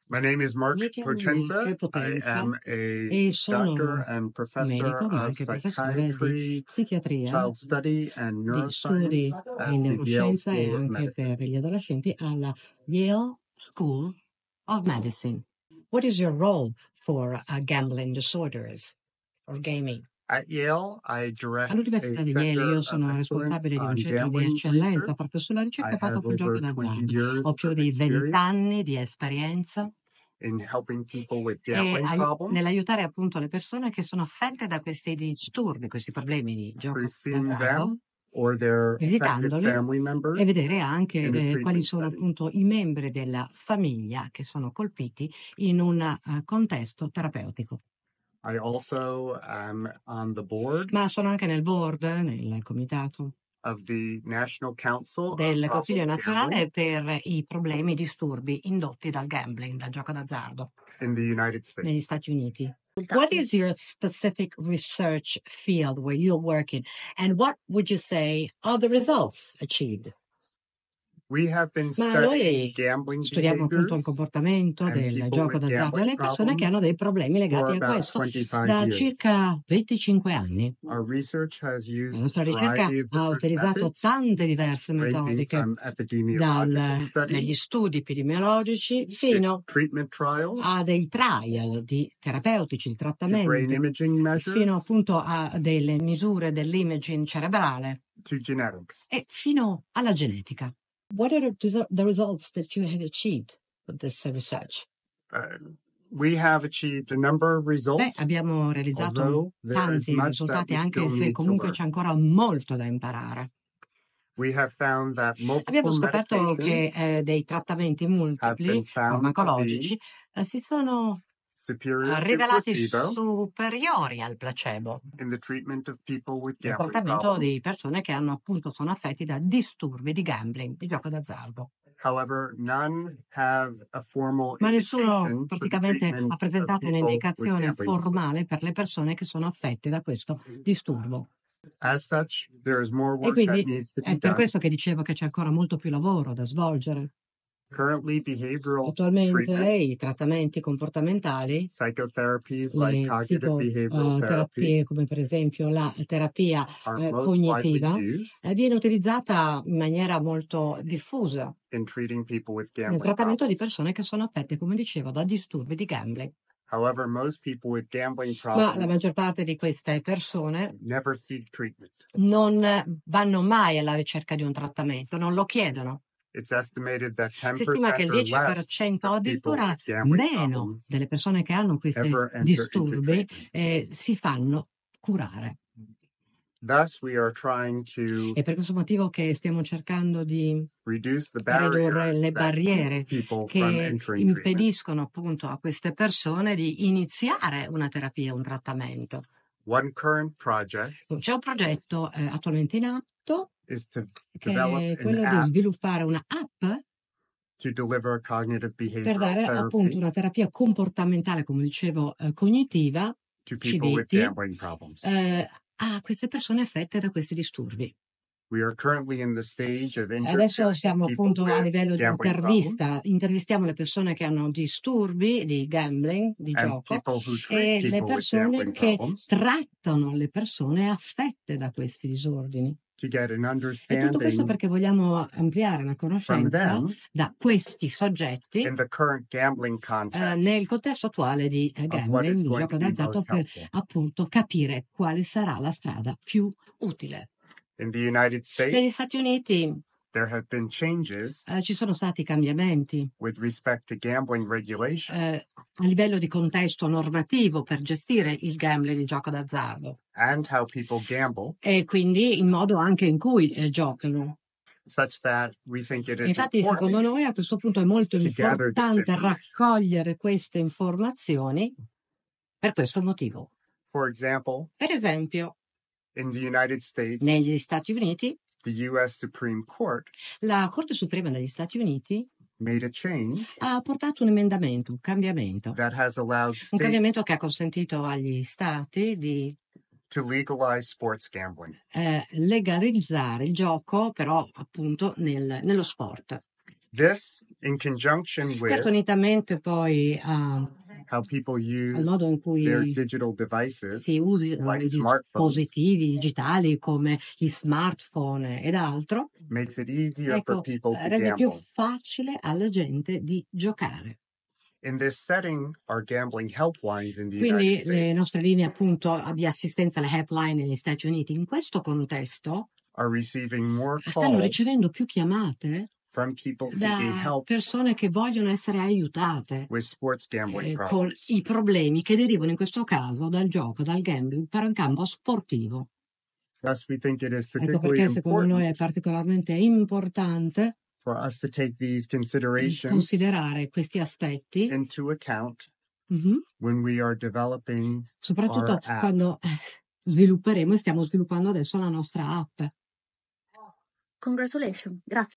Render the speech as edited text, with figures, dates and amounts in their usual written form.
My name is Mark Mi chiamo Mark Potenza. I Potenza am a e doctor sono and professor medico, ma of anche professore di psychiatry, psichiatria, child study, and di neuroscience studi at in the Yale neuroscienza e School of anche Medicine. per gli adolescenti alla Yale School of Medicine. What is your role for gambling disorders or gaming? At Yale, I direct a All'Università di Yale center io of sono excellence responsabile di un on centro di gambling eccellenza research. proprio sulla I ricerca fatta have sul gioco over 20 d'azzardo. years Ho più of di 20 experience anni di esperienza in helping people with e gambling problems nell'aiutare appunto le persone che sono affette da questi disturbi, questi problemi di through gioco seeing d'azzardo, them or their affected visitandoli family e members vedere anche in the quali treatment sono setting. appunto i membri della famiglia che sono colpiti in un contesto terapeutico. I also am on the board Ma sono anche nel board, nel comitato of the National Council of del Consiglio Problem Gambling nazionale per i problemi e disturbi indotti dal gambling, dal gioco d'azzardo in the United negli States. Stati Uniti. What is your specific research field where you're working, and what would you say are the results achieved? We have been Ma studying noi gambling studiamo appunto il behaviors comportamento and del people gioco with d'azzardo e gambling le persone che hanno problems dei problemi for legati a about questo 25 da years. circa 25 anni. Our research has La used nostra a ricerca variety of ha different utilizzato methods, tante diverse ranging metodiche, from epidemiological dagli studies studi epidemiologici to fino treatment trials a dei trial di terapeutici, di to brain trattamenti, imaging fino measures appunto a delle misure dell'imaging cerebrale to genetics. e fino alla genetica. What are the results that you have achieved with this research? We have achieved a number of results, Abbiamo realizzato although there is tanti much that risultati, we anche still se need to comunque learn. c'è ancora molto da imparare. We have found that Abbiamo multiple scoperto medications che dei trattamenti have multipli, been found to be farmacologici, si sono superior to rivelati placebo superiori al placebo in the treatment of people with nel gambling trattamento problems. di persone che hanno appunto sono affetti da disturbi di gambling, di gioco d'azzardo. However, none have a formal Ma nessuno indication for the praticamente treatment ha of presentato people with un'indicazione gambling disorders. formale per le persone che sono affette da questo disturbo. As such, there is more E work that quindi needs to è be per done. questo che dicevo che c'è ancora molto più lavoro da svolgere. Currently, behavioral Attualmente treatments, i trattamenti comportamentali, psychotherapies like le cognitive behavioral therapy, psicoterapie come per esempio la terapia are most widely cognitiva, used viene utilizzata in maniera molto diffusa in treating people with nel gambling trattamento di problems. persone che sono affette, come dicevo, da disturbi di gambling. However, most people with gambling Ma la problems maggior parte di queste persone never seek treatment. non vanno mai alla ricerca di un trattamento, non lo chiedono. It's estimated that Si stima che 10% il or less 10% o of people addirittura with gambling meno problems delle persone che hanno questi ever enter into disturbi treatment. si fanno curare. Thus, we are trying to È per questo motivo che stiamo cercando di reduce the ridurre barriers le that keep barriere people from che entering treatment. impediscono appunto a queste persone di iniziare una terapia, un trattamento. One current project C'è un progetto attualmente in atto is to che develop è an quello di app sviluppare una app to deliver cognitive per behavioral dare appunto therapy una terapia comportamentale, come dicevo, cognitiva, to people with CBT, gambling problems. a queste persone affette da questi disturbi. We are currently in the stage of Adesso interviewing siamo people appunto a with livello di gambling problems intervistiamo le persone che hanno disturbi di gambling, di and gioco, people who treat e le people with persone gambling che problems trattano le persone affette da questi disordini. to get an E tutto questo understanding perché vogliamo ampliare la from conoscenza them da questi soggetti in the current gambling context nel contesto attuale di of what gambling, is di going gioco to be d'azzardo, most per helpful. appunto capire quale sarà la strada più utile. In the United States, Negli Stati Uniti there have been changes ci sono stati cambiamenti with respect to gambling regulation a livello di contesto normativo per gestire il gambling, il gioco d'azzardo, and how people gamble, e quindi il modo anche in cui giocano. such that we think it is Infatti, secondo important noi a questo punto è molto to gather this importante information. raccogliere queste informazioni per questo motivo. For example, Per esempio, in the United States, negli Stati Uniti, the U.S. Supreme Court la Corte Suprema degli Stati Uniti made a change ha portato un emendamento, un cambiamento. that has allowed Un states cambiamento che ha consentito agli stati di to legalize sports gambling. legalizzare il gioco, però appunto nello sport. This, in conjunction Questo with unitamente poi how people al use modo in their cui digital devices, si usano like i smartphones, dispositivi digitali come gli smartphone ed altro, makes it easier for ecco, people to rende più gamble. facile alla gente di giocare. In this setting, our gambling helplines in the United Quindi le States nostre linee appunto di assistenza alle helpline negli Stati Uniti in questo contesto are receiving more stanno calls ricevendo più chiamate from people seeking da help persone che vogliono essere aiutate with sports gambling con problems. i problemi che derivano in questo caso dal gioco, dal gambling per un campo sportivo. Thus, we think it is Ecco particularly perché secondo noi important è particolarmente importante for us to take these considerations considerare questi aspetti, into account mhm, when we are developing soprattutto our app. quando svilupperemo e stiamo sviluppando adesso la nostra app. Congratulations. Grazie.